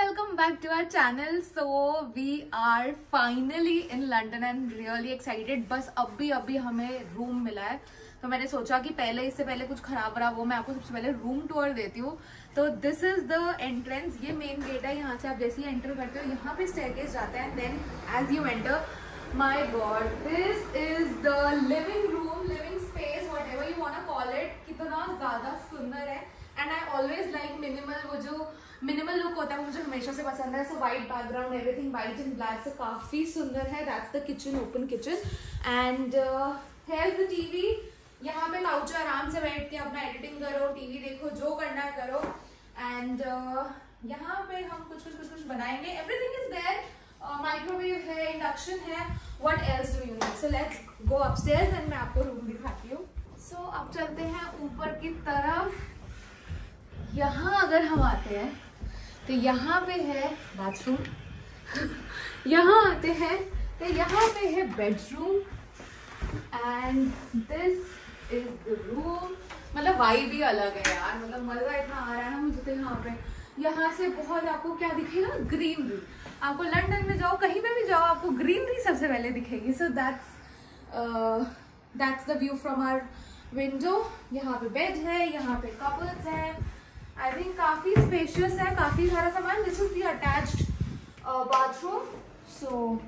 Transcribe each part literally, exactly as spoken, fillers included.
welcome back to our channel. So we are finally in London and really excited. बस अभी अभी हमें room मिला है तो मैंने सोचा कि पहले इससे पहले कुछ खराब खराब हो मैं आपको सबसे पहले रूम टूर देती हूँ. तो दिस इज द एंट्रेंस. ये मेन गेट है. यहाँ से आप जैसे ही एंटर करते हो यहाँ पे स्टेयरकेस जाता है. Then as you enter, my god, this is the living room, living space, whatever you want to call it. कितना ज्यादा सुंदर है. And I always like minimal. वो जो मिनिमल लुक होता है वो मुझे हमेशा से पसंद है. So white background, everything white and black, से काफी सुंदर है. That's the kitchen, open kitchen. And here is the TV. यहाँ पे काउच है, आराम से बैठ के अपना एडिटिंग करो, टीवी देखो, जो करना है करो. एंड uh, यहाँ पे हम कुछ कुछ कुछ कुछ बनाएंगे. Everything is there. माइक्रोवेव है, इंडक्शन है. What else do you need? So let's go upstairs and मैं आपको रूम दिखाती हूँ. सो so, अब चलते हैं ऊपर की तरफ. यहाँ अगर हम आते हैं तो यहाँ पे है बाथरूम. यहाँ आते हैं तो यहाँ पे है bedroom. And this is the room. मतलब वाइब भी अलग है यार. मतलब मजा इतना आ रहा है ना मुझे तो यहाँ पे. यहाँ से बहुत आपको क्या दिखेगा? ग्रीनरी. आपको लंदन में जाओ, कहीं पे भी जाओ, आपको ग्रीनरी सबसे पहले दिखेगी. So that's that's the view from our window. यहाँ पे बेड है, यहाँ पे कपल्स है. आई थिंक काफी स्पेशियस है, काफी सारा सामान. This is the attached bathroom. So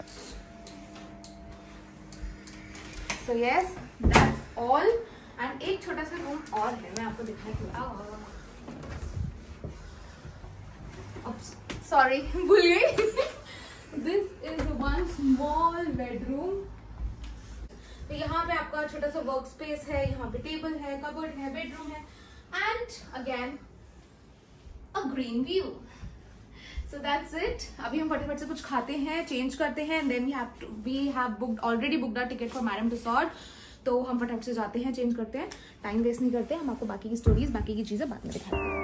so yes, that's all. And एक छोटा सा रूम और है, मैं आपको दिखाई थोड़ा. सॉरी भूल गई. This is one small bedroom. तो यहाँ पे आपका छोटा सा वर्क स्पेस है. यहाँ पे टेबल है, कबर्ड है, बेडरूम है. And again a green view. So that's it. अभी हम फटाफट से कुछ खाते हैं, चेंज करते हैं, and then we have to, we have booked already booked our ticket for Madame Tussauds. तो हम फटाफट से जाते हैं, चेंज करते हैं, टाइम वेस्ट नहीं करते. हम आपको बाकी की स्टोरीज, बाकी की चीजें बाद में दिखाते हैं.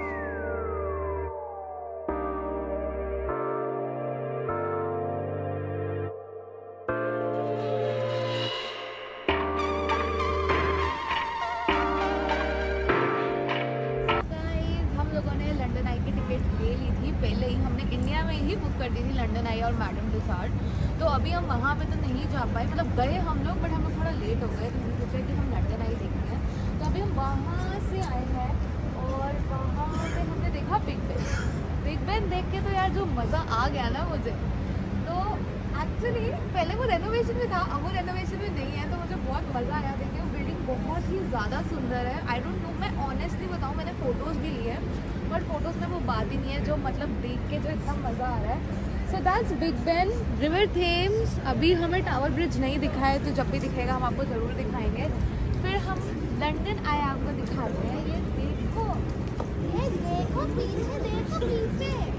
पहले ही हमने इंडिया में ही बुक कर दी थी, लंदन आई और मैडम टुसाड्स. तो अभी हम वहाँ पे तो नहीं जा पाए. मतलब गए हम लोग बट हम लोग थोड़ा लेट हो गए. तो हमने सोचा कि हम लंदन आई देखते हैं. तो अभी हम वहाँ से आए हैं और वहाँ पे हमने देखा बिग बेन. बिग बेन देख के तो यार जो मज़ा आ गया ना मुझे. तो एक्चुअली पहले वो रेनोवेशन में था, अब वो रेनोवेशन में नहीं है. तो मुझे बहुत मज़ा आया देखिए. वो बिल्डिंग बहुत ही ज़्यादा सुंदर है. आई डोंट नो, मैं ऑनेस्टली बताऊँ, मैंने फ़ोटोज़ भी लिए हैं बट फोटोज़ में वो बात ही नहीं है जो मतलब देख के जो इतना मज़ा आ रहा है. So that's Big Ben. River Thames. अभी हमें टावर ब्रिज नहीं दिखा है, तो जब भी दिखेगा हम आपको ज़रूर दिखाएंगे. फिर हम लंदन आए आपको दिखाते हैं. ये देखो, ये देखो पीछे, देखो पीछे.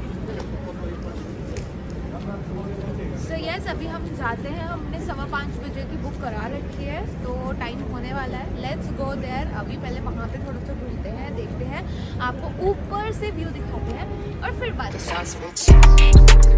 सो so यस, अभी हम जाते हैं. हमने सवा पाँच बजे की बुक करा रखी है तो टाइम होने वाला है. Let's go there. अभी पहले वहाँ पे थोड़ा सा घूमते हैं, देखते हैं, आपको ऊपर से व्यू दिखाते हैं और फिर बात करते हैं.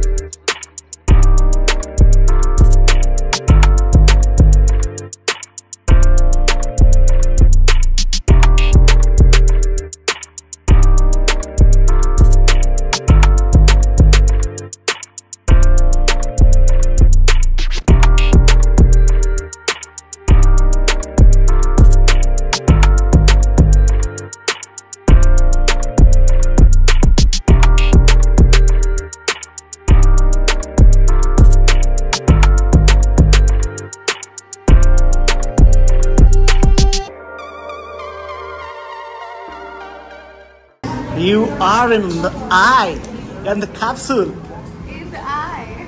You are in the eye, in the capsule. In the eye.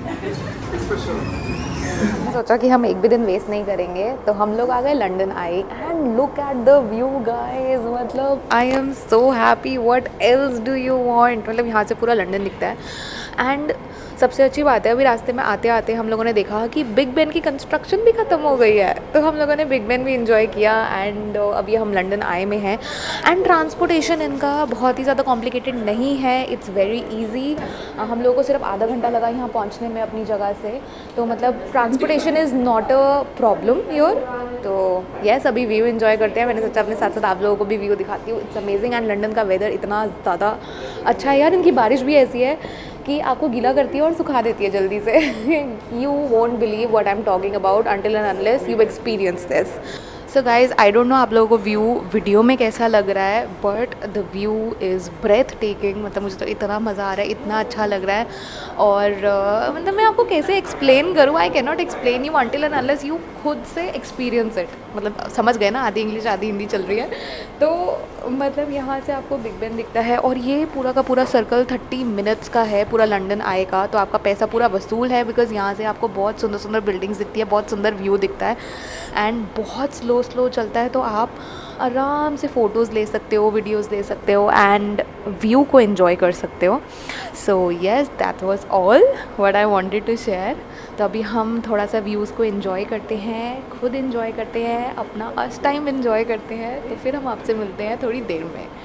मैं सोचा कि हम एक भी दिन वेस्ट नहीं करेंगे तो हम लोग आ गए London Eye. And look at the view guys. मतलब I am so happy. What else do you want. मतलब यहाँ से पूरा लंदन दिखता है. एंड सबसे अच्छी बात है अभी रास्ते में आते आते हम लोगों ने देखा कि बिग बेन की कंस्ट्रक्शन भी ख़त्म हो गई है, तो हम लोगों ने बिग बेन भी इंजॉय किया। एंड अभी हम लंदन आए में हैं एंड ट्रांसपोर्टेशन इनका बहुत ही ज़्यादा कॉम्प्लिकेटेड नहीं है, इट्स वेरी ईजी। हम लोगों को सिर्फ आधा घंटा लगा यहाँ पहुँचने में अपनी जगह से, तो मतलब transportation is not a problem your. तो यस, अभी व्यू इन्जॉय करते हैं। मैंने सोचा अपने साथ साथ आप लोगों को भी व्यू दिखाती हूँ। इट्स अमेजिंग एंड लंदन का वेदर इतना ज़्यादा अच्छा है यार, इनकी बारिश भी ऐसी है कि आपको गीला करती है और सुखा देती है जल्दी से। You won't believe what I am talking about until and unless you experience this. So guys, I don't know आप लोगों को व्यू वीडियो में कैसा लग रहा है, but the view is breathtaking. मतलब मुझे तो इतना मज़ा आ रहा है, इतना अच्छा लग रहा है। और uh, मतलब मैं आपको कैसे एक्सप्लेन करूँ, I can not explain you until and unless you खुद से एक्सपीरियंस इट। मतलब समझ गए ना, आधी इंग्लिश आधी हिंदी चल रही है। तो मतलब यहाँ से आपको बिग बेन दिखता है और ये पूरा का पूरा सर्कल थर्टी मिनट्स का है पूरा लंदन आए का, तो आपका पैसा पूरा वसूल है। बिकॉज़ यहाँ से आपको बहुत सुंदर सुंदर बिल्डिंग्स दिखती है, बहुत सुंदर व्यू दिखता है एंड बहुत स्लो स्लो चलता है, तो आप आराम से फ़ोटोज़ ले सकते हो, वीडियोज़ ले सकते हो एंड व्यू को एंजॉय कर सकते हो। So yes, that was all what I wanted to share. तो अभी हम थोड़ा सा व्यूज़ को एंजॉय करते हैं, खुद एंजॉय करते हैं, अपना अस टाइम एंजॉय करते हैं, तो फिर हम आपसे मिलते हैं थोड़ी देर में।